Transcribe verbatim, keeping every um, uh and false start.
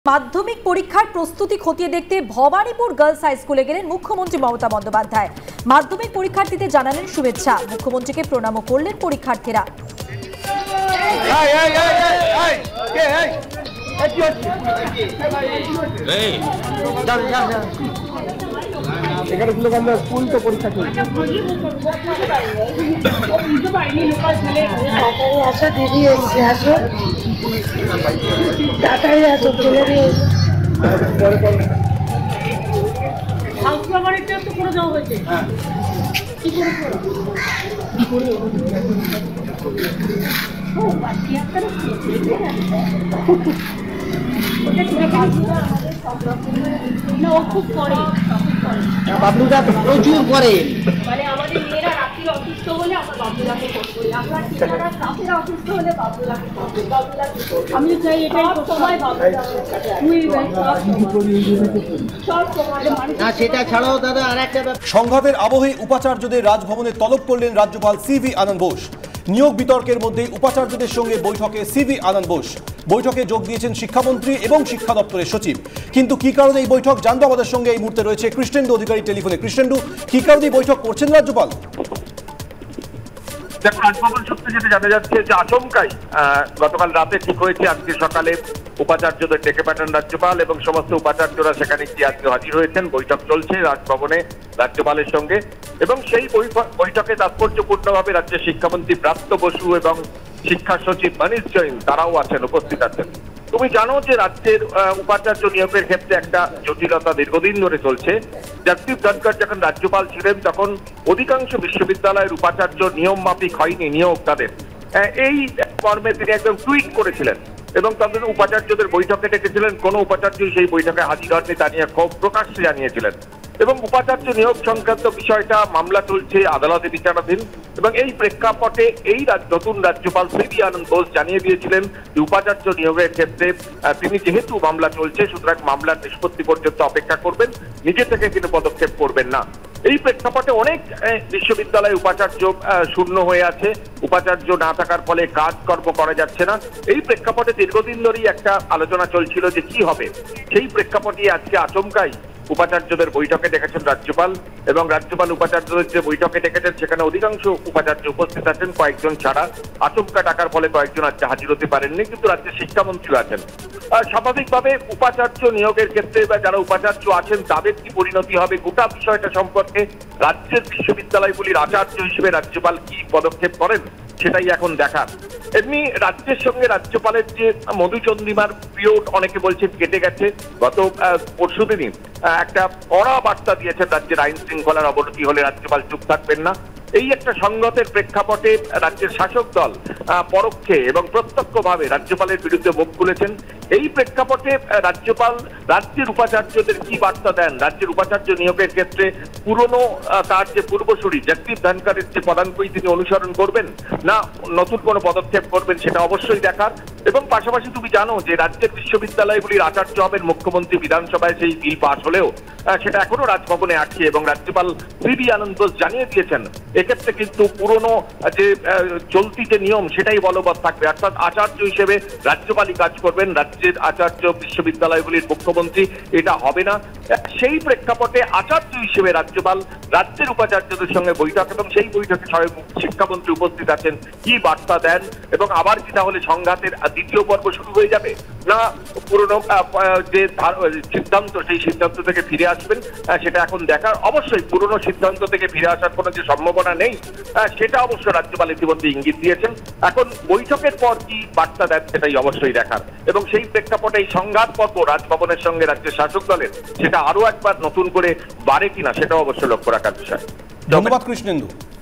মাধ্যমিক পরীক্ষার প্রস্তুতি খতিয়ে দেখতে ভবানীপুর গার্লস হাই স্কুলে গেলেন মুখ্যমন্ত্রী মমতা বন্দ্যোপাধ্যায়। মাধ্যমিক পরীক্ষার্থীদের জানালেন শুভেচ্ছা, মুখ্যমন্ত্রীকে প্রণামও করলেন পরীক্ষার্থীরা। স্কুল তো পরীক্ষা চলছে। আসো দিদি এসছে, আসো তাড়াতাড়ি আসো, চলে দিয়ে বাবলুদা প্রচুর করে, মানে আমাদের মেয়েরা রাত্রি অসুস্থ হলে আমরা বাবলুদাকে ফোন করি, আমরা ছেলেরা রাত্রিরা অসুস্থ হলে বাবলুদাকে ফোন করি, বাবলুদাকে আমি চাই এটাই সময় বাবলুদা সেটা ছাড়াও দাদা আর একটা সংঘাতের আবহে উপাচার্যদের রাজভবনে তলব করলেন রাজ্যপাল সিভি আনন্দ বোস। নিয়োগ বিতর্কের মধ্যে উপাচার্যদের সঙ্গে বৈঠকে সিভি আনন্দ বোস। বৈঠকে যোগ দিয়েছেন শিক্ষামন্ত্রী এবং শিক্ষা দপ্তরের সচিব। কিন্তু কি কারণে এই বৈঠক জানবো আমাদের সঙ্গে এই মুহূর্তে রয়েছে কৃষ্ণেন্দু অধিকারী টেলিফোনে। কৃষ্ণেন্দু, কি কারণে এই বৈঠক করছেন রাজ্যপাল? দেখো, রাজভবন সূত্রে যেটা জানা যাচ্ছে যে আচমকাই গতকাল রাতে ঠিক হয়েছে আজকে সকালে উপাচার্যদের ডেকে পাঠান রাজ্যপাল এবং সমস্ত উপাচার্যরা সেখানে গিয়ে আজকে হাজির হয়েছেন। বৈঠক চলছে রাজভবনে রাজ্যপালের সঙ্গে এবং সেই বৈঠকে তাৎপর্যপূর্ণভাবে রাজ্যের শিক্ষামন্ত্রী ব্রাত্য বসু এবং শিক্ষা সচিব মনীষ জৈন তারাও আছেন, উপস্থিত আছেন। তুমি জানো যে রাজ্যের উপাচার্য নিয়োগের ক্ষেত্রে একটা জটিলতা দীর্ঘদিন ধরে চলছে। জগদীপ ধনখড় যখন রাজ্যপাল ছিলেন তখন অধিকাংশ বিশ্ববিদ্যালয়ের উপাচার্য নিয়ম মাফিক হয়নি নিয়োগ তাদের, এই কর্মে তিনি একদম টুইট করেছিলেন এবং তাদের উপাচার্যদের বৈঠকে ডেকেছিলেন। কোনো উপাচার্যই সেই বৈঠকে হাজির হননি, তা নিয়ে ক্ষোভ প্রকাশ্যে জানিয়েছিলেন এবং উপাচার্য নিয়োগ সংক্রান্ত বিষয়টা মামলা চলছে, আদালতে বিচারাধীন এবং এই প্রেক্ষাপটে এই নতুন রাজ্যপাল সিভি আনন্দ বোস জানিয়ে দিয়েছিলেন যে উপাচার্য নিয়োগের ক্ষেত্রে তিনি যেহেতু মামলা চলছে সুতরাং মামলার নিষ্পত্তি পর্যন্ত অপেক্ষা করবেন, নিজে থেকে তিনি পদক্ষেপ করবেন না। এই প্রেক্ষাপটে অনেক বিশ্ববিদ্যালয়ে উপাচার্য শূন্য হয়ে আছে, উপাচার্য না থাকার ফলে কাজকর্ম করা যাচ্ছে না। এই প্রেক্ষাপটে দীর্ঘদিন ধরেই একটা আলোচনা চলছিল যে কি হবে। সেই প্রেক্ষাপটে আজকে আচমকাই উপাচার্যদের বৈঠকে ডেকেছেন রাজ্যপাল এবং রাজ্যপাল উপাচার্যদের যে বৈঠকে ডেকেছেন সেখানে অধিকাংশ উপাচার্য উপস্থিত আছেন, কয়েকজন ছাড়া। আচমকা ডাকার ফলে কয়েকজন আজকে হাজির হতে পারেননি, কিন্তু রাজ্যের শিক্ষামন্ত্রী আছেন। স্বাভাবিকভাবে উপাচার্য নিয়োগের ক্ষেত্রে বা যারা উপাচার্য আছেন তাদের কি পরিণতি হবে গোটা বিষয়টা সম্পর্কে রাজ্যের বিশ্ববিদ্যালয়গুলির আচার্য হিসেবে রাজ্যপাল কি পদক্ষেপ করেন সেটাই এখন দেখার। এমনি রাজ্যের সঙ্গে রাজ্যপালের যে মধুচন্দ্রিমার পিরিয়ড অনেকে বলছেন কেটে গেছে। গত পরশু দিনই একটা কড়া বার্তা দিয়েছেন রাজ্যের আইন শৃঙ্খলার অবনতি হলে রাজ্যপাল চুপ থাকবেন না। এই একটা সংঘাতের প্রেক্ষাপটে রাজ্যের শাসক দল পরোক্ষে এবং প্রত্যক্ষভাবে রাজ্যপালের বিরুদ্ধে মুখ খুলেছেন। এই প্রেক্ষাপটে রাজ্যপাল রাজ্যের উপাচার্যদের কি বার্তা দেন, রাজ্যের উপাচার্য নিয়োগের ক্ষেত্রে পুরনো তার যে পূর্বসূরি জগদীপ ধনখড়ের যে পদাঙ্কই তিনি অনুসরণ করবেন না নতুন কোনো পদক্ষেপ করবেন সেটা অবশ্যই দেখার। এবং পাশাপাশি তুমি জানো যে রাজ্যের বিশ্ববিদ্যালয়গুলির আচার্য হবেন মুখ্যমন্ত্রী, বিধানসভায় সেই বিল পাস হলেও সেটা এখনো রাজভবনে আছে এবং রাজ্যপাল সিভি আনন্দ বোস জানিয়ে দিয়েছেন এক্ষেত্রে কিন্তু পুরনো যে চলতি যে নিয়ম সেটাই বলবৎ থাকবে, অর্থাৎ আচার্য হিসেবে রাজ্যপালই কাজ করবেন, রাজ্যের আচার্য বিশ্ববিদ্যালয়গুলির মুখ্যমন্ত্রী এটা হবে না। সেই প্রেক্ষাপটে আচার্য হিসেবে রাজ্যপাল রাজ্যের উপাচার্যদের সঙ্গে বৈঠক এবং সেই বৈঠকে স্বয়ং শিক্ষামন্ত্রী উপস্থিত আছেন। কি বার্তা দেন এবং আবার কি তাহলে সংঘাতের দ্বিতীয় পর্ব শুরু হয়ে যাবে না পুরনো যে সিদ্ধান্ত সেই সিদ্ধান্ত থেকে ফিরে আসবেন সেটা এখন দেখার। অবশ্যই পুরনো সিদ্ধান্ত থেকে ফিরে আসার কোনো যে সম্ভাবনা নেই সেটা অবশ্য রাজ্যপাল ইতিমধ্যে ইঙ্গিত দিয়েছেন। এখন বৈঠকের পর কি বার্তা দেন সেটাই অবশ্যই দেখার এবং সেই প্রেক্ষাপটে এই সংঘাত পর্ব রাজভবনের সঙ্গে রাজ্যের শাসক দলের সেটা আরো একবার নতুন করে বাড়ে কিনা সেটাও অবশ্য লক্ষ্য রাখার বিষয়। ধন্যবাদ কৃষ্ণেন্দু।